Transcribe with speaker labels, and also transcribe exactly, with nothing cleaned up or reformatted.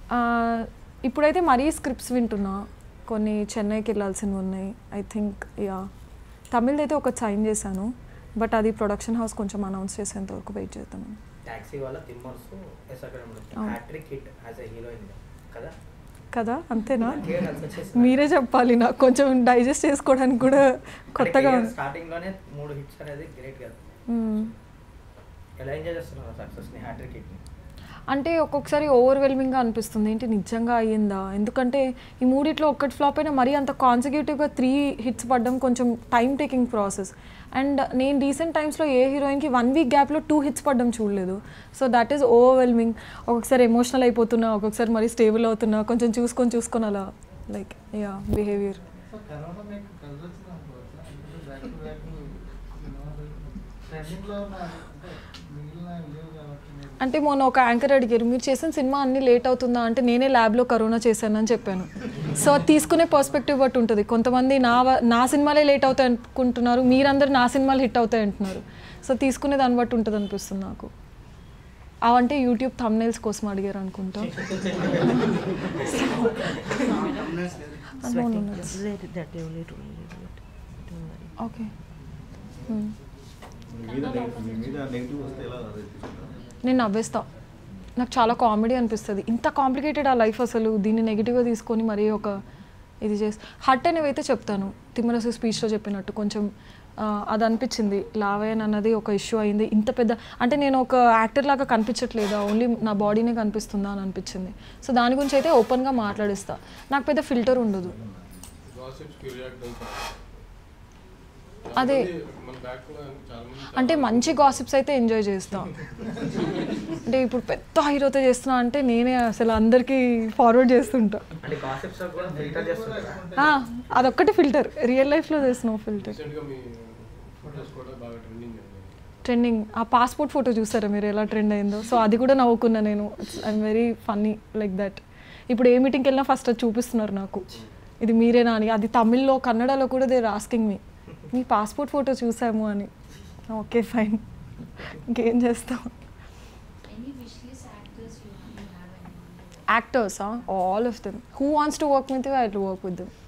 Speaker 1: ఇప్పుడైతే మరీ స్క్రిప్ట్స్ వింటున్నా, కొన్ని చెన్నైకి వెళ్ళాల్సినవి ఉన్నాయి. ఐ థింక్ యా తమిళ్ అయితే ఒక సైన్ చేశాను, బట్ అది ప్రొడక్షన్ హౌస్ కొంచెం అనౌన్స్ చేసేంత వరకు వెయిట్ చేస్తున్నాను. కదా అంతేనా? మీరే చెప్పాలి, నాకు కొంచెం డైజెస్ట్ చేసుకోవడానికి కూడా కొత్తగా ఉంది. అంటే ఒక్కొక్కసారి ఓవర్వెల్మింగ్గా అనిపిస్తుంది, ఏంటి నిజంగా అయ్యిందా? ఎందుకంటే ఈ మూడిట్లో ఒక్కటి ఫ్లాప్ అయినా మరీ అంత కాన్సిక్యూటివ్గా త్రీ హిట్స్ పడడం కొంచెం టైం టేకింగ్ ప్రాసెస్. అండ్ నేను రీసెంట్ టైమ్స్లో ఏ హీరోయిన్కి వన్ వీక్ గ్యాప్లో టూ హిట్స్ పడడం చూడలేదు. So that is overwhelming. ఒక్కొక్కసారి ఎమోషనల్ అయిపోతున్నా, ఒక్కొక్కసారి మరీ స్టేబుల్ అవుతున్నా, కొంచెం చూసుకొని చూసుకొని అలా లైక్ యా బిహేవియర్. అంటే మొన్న ఒక యాంకర్ అడిగారు, మీరు చేసిన సినిమా అన్నీ లేట్ అవుతుందా అంటే, నేనే ల్యాబ్లో కరోనా చేశానని చెప్పాను. సో తీసుకునే పర్స్పెక్టివ్ బట్టి ఉంటుంది. కొంతమంది నా నా సినిమాలే లేట్ అవుతాయి అనుకుంటున్నారు, మీరందరూ నా సినిమాలు హిట్ అవుతాయి అంటున్నారు. సో తీసుకునే దాన్ని బట్టి ఉంటుంది అనిపిస్తుంది నాకు. అవంటే యూట్యూబ్ థంబ్నెయిల్స్ కోసం అడిగారు అనుకుంటా. ఓకే, నేను నవ్వేస్తా. నాకు చాలా కామెడీ అనిపిస్తుంది. ఇంత కాంప్లికేటెడ్ ఆ లైఫ్, అసలు దీన్ని నెగిటివ్గా తీసుకొని మరీ ఒక ఇది చేసి హట్ అనేవైతే చెప్తాను. తిమ్మరసు స్పీచ్లో చెప్పినట్టు కొంచెం అది అనిపించింది. లావయ్యన్ అన్నది ఒక ఇష్యూ అయింది, ఇంత పెద్ద అంటే నేను ఒక యాక్టర్ లాగా కనిపించట్లేదా, ఓన్లీ నా బాడీనే కనిపిస్తుందా అని అనిపించింది. సో దాని గురించి అయితే ఓపెన్గా మాట్లాడిస్తా, నాకు పెద్ద ఫిల్టర్ ఉండదు. అదే అంటే మంచి గాసిప్స్ అయితే ఎంజాయ్ చేస్తాం. అంటే ఇప్పుడు పెద్ద హీరోతో చేస్తున్నా అంటే నేనే అసలు అందరికీ ఫార్వర్డ్ చేస్తుంటా. అదొక్కటి ఫిల్టర్, రియల్ లైఫ్లో చేసిన ఫిల్టర్. ట్రెండింగ్ ఆ పాస్పోర్ట్ ఫోటో చూసారా మీరు ఎలా ట్రెండ్ అయిందో? సో అది కూడా నవ్వుకున్నా నేను. I'm very funny like that. ఇప్పుడు ఏ మీటింగ్కి వెళ్ళినా ఫస్ట్ అది చూపిస్తున్నారు నాకు, ఇది మీరేనా అని. అది తమిళ్లో కన్నడలో కూడా దే ఆర్ ఆస్కింగ్ మీ, మీ పాస్పోర్ట్ ఫోటో చూసాము అని. ఓకే ఫైన్, ఇంకేం చేస్తాం. Actors all of them. Who wants to work with you, I will work with them.